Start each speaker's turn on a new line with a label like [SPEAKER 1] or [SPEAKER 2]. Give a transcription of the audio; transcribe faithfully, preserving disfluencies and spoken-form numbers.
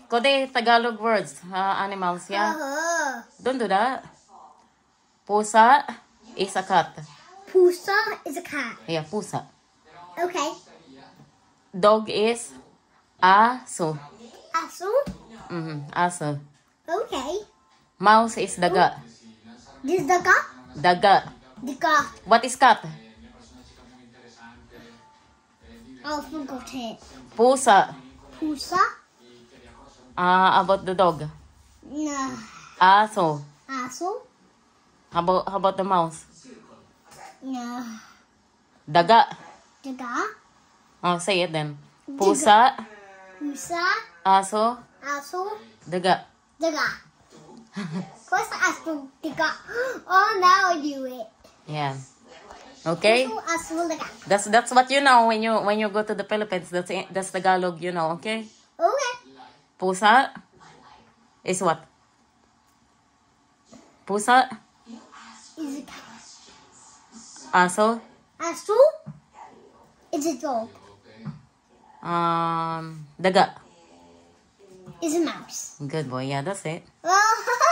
[SPEAKER 1] Kody, Tagalog words. Uh, animals, yeah?
[SPEAKER 2] Uh-huh.
[SPEAKER 1] Don't do that. Pusa is a cat.
[SPEAKER 2] Pusa is a cat.
[SPEAKER 1] Yeah, pusa.
[SPEAKER 2] Okay.
[SPEAKER 1] Dog is aso.
[SPEAKER 2] Aso?
[SPEAKER 1] Mm-hmm, aso.
[SPEAKER 2] Okay.
[SPEAKER 1] Mouse is daga.
[SPEAKER 2] This is the cat?
[SPEAKER 1] Daga.
[SPEAKER 2] The cat.
[SPEAKER 1] What is cat?
[SPEAKER 2] I forgot it.
[SPEAKER 1] Pusa.
[SPEAKER 2] Pusa?
[SPEAKER 1] Ah, about the dog.
[SPEAKER 2] No.
[SPEAKER 1] Aso.
[SPEAKER 2] Aso?
[SPEAKER 1] How about, how about the mouse?
[SPEAKER 2] No.
[SPEAKER 1] Daga.
[SPEAKER 2] The cat?
[SPEAKER 1] Oh, say it then. Pusa,
[SPEAKER 2] Pusa?
[SPEAKER 1] aso,
[SPEAKER 2] Aso?
[SPEAKER 1] daga.
[SPEAKER 2] The cat. What's the aso? The cat. Oh, now I do it.
[SPEAKER 1] Yeah. Okay.
[SPEAKER 2] Aso, aso, the cat.
[SPEAKER 1] That's that's what you know when you when you go to the Philippines. That's that's Tagalog, you know. Okay.
[SPEAKER 2] Okay.
[SPEAKER 1] Pusa is what? Pusa,
[SPEAKER 2] Is a cat.
[SPEAKER 1] aso,
[SPEAKER 2] Aso? Is a dog.
[SPEAKER 1] um, daga.
[SPEAKER 2] Is a mouse.
[SPEAKER 1] Good boy. Yeah, that's it.
[SPEAKER 2] Oh,